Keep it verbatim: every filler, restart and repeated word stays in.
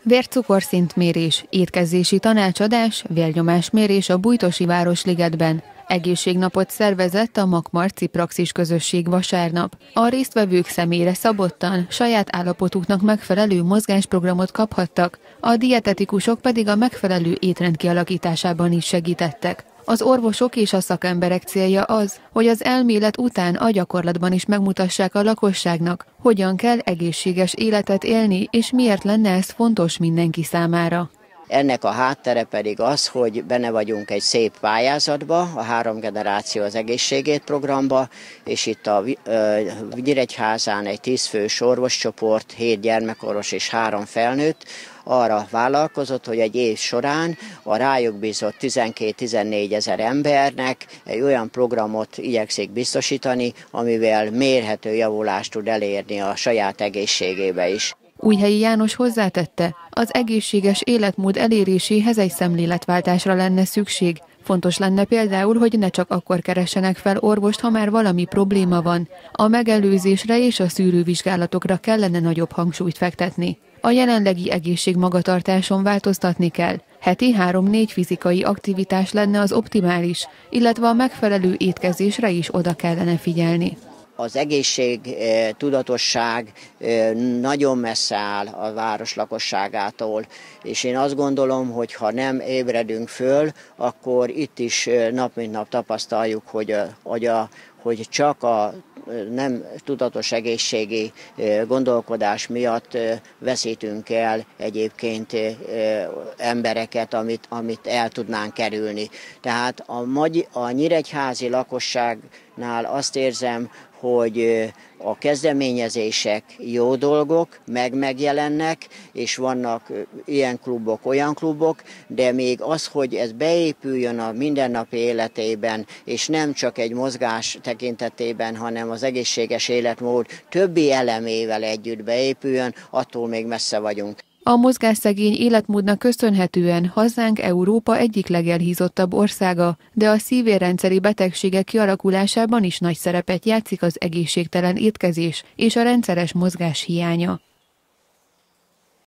Vércukorszintmérés, étkezési tanácsadás, vérnyomásmérés a Bújtosi Városligetben. Egészségnapot szervezett a Makmarci Praxis közösség vasárnap. A résztvevők személyre szabottan, saját állapotuknak megfelelő mozgásprogramot kaphattak, a dietetikusok pedig a megfelelő étrend kialakításában is segítettek. Az orvosok és a szakemberek célja az, hogy az elmélet után a gyakorlatban is megmutassák a lakosságnak, hogyan kell egészséges életet élni, és miért lenne ez fontos mindenki számára. Ennek a háttere pedig az, hogy benne vagyunk egy szép pályázatba, a Három Generáció az Egészségét programba, és itt a Nyíregyházán egy tízfős orvoscsoport, hét gyermekorvos és három felnőtt arra vállalkozott, hogy egy év során a rájuk bízott tizenkét-tizennégy ezer embernek egy olyan programot igyekszik biztosítani, amivel mérhető javulást tud elérni a saját egészségébe is. Újhelyi János hozzátette, az egészséges életmód eléréséhez egy szemléletváltásra lenne szükség. Fontos lenne például, hogy ne csak akkor keressenek fel orvost, ha már valami probléma van. A megelőzésre és a szűrővizsgálatokra kellene nagyobb hangsúlyt fektetni. A jelenlegi egészségmagatartáson változtatni kell. Heti három-négy fizikai aktivitás lenne az optimális, illetve a megfelelő étkezésre is oda kellene figyelni. Az egészség tudatosság nagyon messze áll a város lakosságától, és én azt gondolom, hogy ha nem ébredünk föl, akkor itt is nap mint nap tapasztaljuk, hogy, a, hogy, a, hogy csak a nem tudatos egészségi gondolkodás miatt veszítünk el egyébként embereket, amit, amit el tudnánk kerülni. Tehát a, magy- a nyíregyházi lakosságnál azt érzem, hogy a kezdeményezések jó dolgok, meg megjelennek, és vannak ilyen klubok, olyan klubok, de még az, hogy ez beépüljön a mindennapi életében, és nem csak egy mozgás tekintetében, hanem az egészséges életmód többi elemével együtt beépüljön, attól még messze vagyunk. A mozgásszegény életmódnak köszönhetően hazánk Európa egyik legelhízottabb országa, de a szívérrendszeri betegségek kialakulásában is nagy szerepet játszik az egészségtelen étkezés és a rendszeres mozgás hiánya.